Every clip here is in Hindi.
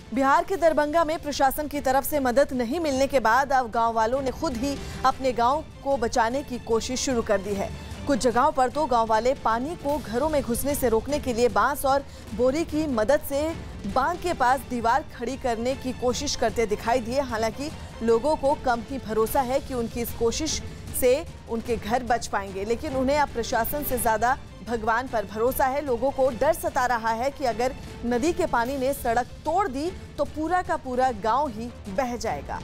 बिहार के दरभंगा में प्रशासन की तरफ से मदद नहीं मिलने के बाद अब गांव वालों ने खुद ही अपने गांव को बचाने की कोशिश शुरू कर दी है। कुछ जगहों पर तो गांव वाले पानी को घरों में घुसने से रोकने के लिए बांस और बोरी की मदद से बांध के पास दीवार खड़ी करने की कोशिश करते दिखाई दिए। हालांकि लोगों को कम ही भरोसा है कि उनकी इस कोशिश से उनके घर बच पाएंगे, लेकिन उन्हें अब प्रशासन से ज्यादा भगवान पर भरोसा है। लोगों को डर सता रहा है कि अगर नदी के पानी ने सड़क तोड़ दी तो पूरा का पूरा गांव ही बह जाएगा।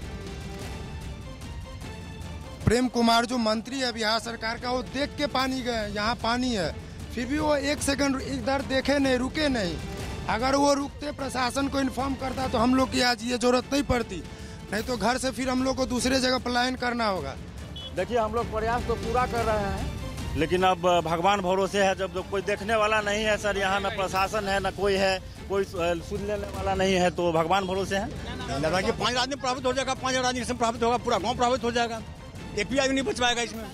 प्रेम कुमार जो मंत्री है बिहार सरकार का, वो देख के पानी गए, यहाँ पानी है, फिर भी वो एक सेकंड इधर देखे नहीं, रुके नहीं। अगर वो रुकते, प्रशासन को इन्फॉर्म करता तो हम लोग की आज ये जरूरत नहीं पड़ती, नहीं तो घर से फिर हम लोग को दूसरे जगह पलायन करना होगा। देखिए, हम लोग प्रयास तो पूरा कर रहे हैं, लेकिन अब भगवान भरोसे है। जब कोई देखने वाला नहीं है सर, यहाँ न प्रशासन है न कोई है, कोई सुन लेने वाला नहीं है, तो भगवान भरोसे है। लगा कि 5 आदमी प्रभावित हो जाएगा, 5 आदमी से प्रभावित होगा, पूरा गांव प्रभावित हो जाएगा, एक भी आदमी नहीं बच पाएगा इसमें।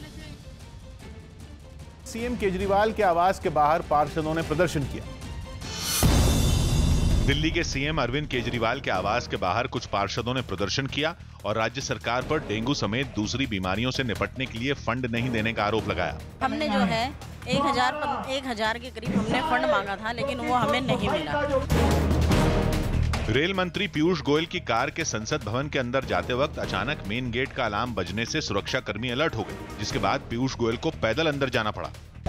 सीएम केजरीवाल के आवास के बाहर पार्षदों ने प्रदर्शन किया। दिल्ली के सीएम अरविंद केजरीवाल के आवास के बाहर कुछ पार्षदों ने प्रदर्शन किया और राज्य सरकार पर डेंगू समेत दूसरी बीमारियों से निपटने के लिए फंड नहीं देने का आरोप लगाया। हमने जो है 1000 के करीब हमने फंड मांगा था, लेकिन वो हमें नहीं मिला। रेल मंत्री पीयूष गोयल की कार के संसद भवन के अंदर जाते वक्त अचानक मेन गेट का अलार्म बजने से सुरक्षा कर्मी अलर्ट हो गए, जिसके बाद पीयूष गोयल को पैदल अंदर जाना पड़ा।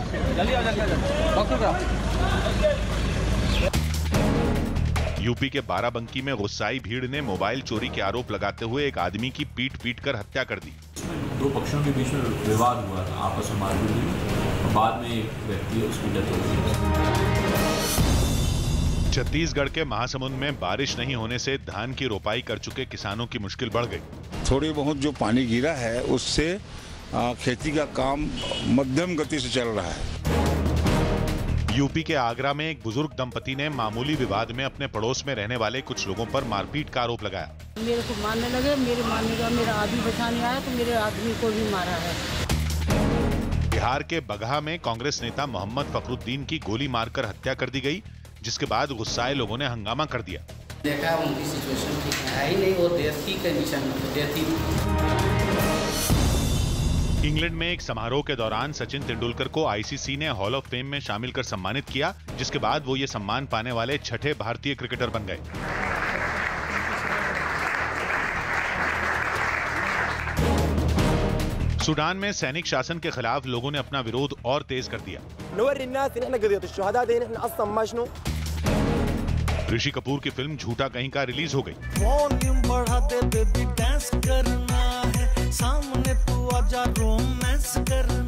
यूपी के बाराबंकी में गुस्साई भीड़ ने मोबाइल चोरी के आरोप लगाते हुए एक आदमी की पीट कर हत्या कर दी। 2 पक्षों के बीच में विवाद हुआ था, आपस में मारपीट हुई, बाद में एक व्यक्ति उसकी डेथ हो गई। छत्तीसगढ़ के महासमुंद में बारिश नहीं होने से धान की रोपाई कर चुके किसानों की मुश्किल बढ़ गई। थोड़ी बहुत जो पानी गिरा है उससे खेती का काम मध्यम गति से चल रहा है। यूपी के आगरा में एक बुजुर्ग दंपति ने मामूली विवाद में अपने पड़ोस में रहने वाले कुछ लोगों पर मारपीट का आरोप लगाया। मेरे को मारने लगे, मेरा आदमी बचाने आया तो मेरे आदमी को भी मारा है। बिहार के बगहा में कांग्रेस नेता मोहम्मद फखरुद्दीन की गोली मारकर हत्या कर दी गई, जिसके बाद गुस्साए लोगों ने हंगामा कर दिया। देखा उनकी सिचुएशन ठीक है ही नहीं, वो डेथ की कंडीशन में, डेथ ही। इंग्लैंड में एक समारोह के दौरान सचिन तेंदुलकर को आईसीसी ने हॉल ऑफ फेम में शामिल कर सम्मानित किया, जिसके बाद वो ये सम्मान पाने वाले 6ठे भारतीय क्रिकेटर बन गए। सूडान में सैनिक शासन के खिलाफ लोगों ने अपना विरोध और तेज कर दिया। ऋषि कपूर की फिल्म झूठा कहीं का रिलीज हो गई। वॉल्यूम बढ़ा दे बेबी, डांस करना है, सामने तू आजा, रोमांस करना